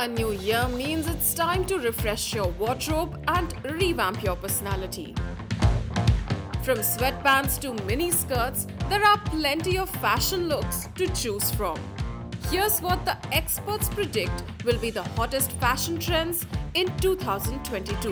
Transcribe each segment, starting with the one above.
A new year means it's time to refresh your wardrobe and revamp your personality. From sweatpants to mini skirts, there are plenty of fashion looks to choose from. Here's what the experts predict will be the hottest fashion trends in 2022.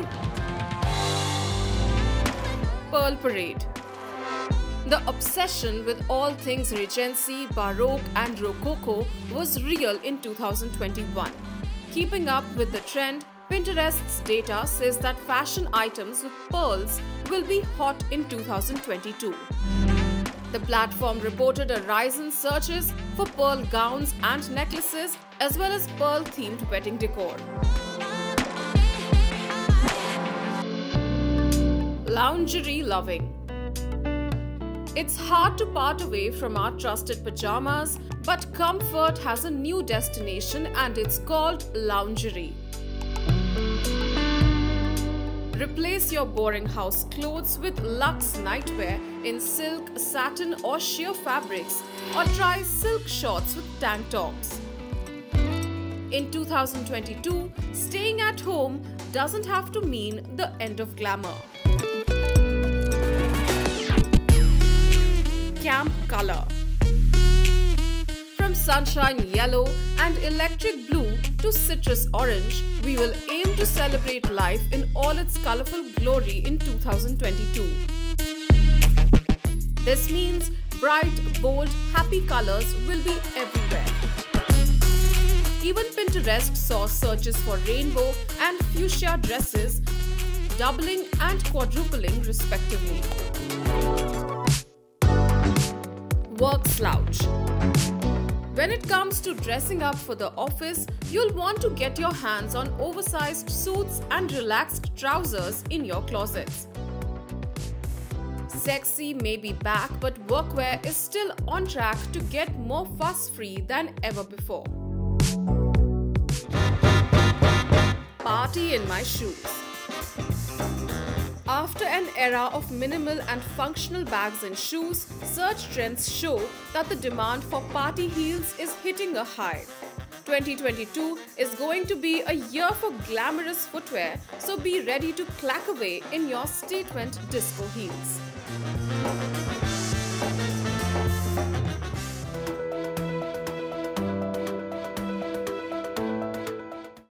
Pearl Parade. The obsession with all things Regency, Baroque and Rococo was real in 2021. Keeping up with the trend, Pinterest's data says that fashion items with pearls will be hot in 2022. The platform reported a rise in searches for pearl gowns and necklaces as well as pearl-themed wedding decor. Lingerie loving. It's hard to part away from our trusted pajamas, but comfort has a new destination and it's called lingerie. Replace your boring house clothes with luxe nightwear in silk, satin or sheer fabrics, or try silk shorts with tank tops. In 2022, staying at home doesn't have to mean the end of glamour. Camp color. From sunshine yellow and electric blue to citrus orange, we will aim to celebrate life in all its colorful glory in 2022. This means bright, bold, happy colors will be everywhere. Even Pinterest saw searches for rainbow and fuchsia dresses doubling and quadrupling respectively. Work slouch. When it comes to dressing up for the office, you'll want to get your hands on oversized suits and relaxed trousers in your closets. Sexy may be back, but workwear is still on track to get more fuss-free than ever before. Party in my shoes. After an era of minimal and functional bags and shoes, search trends show that the demand for party heels is hitting a high. 2022 is going to be a year for glamorous footwear, so be ready to clack away in your statement disco heels.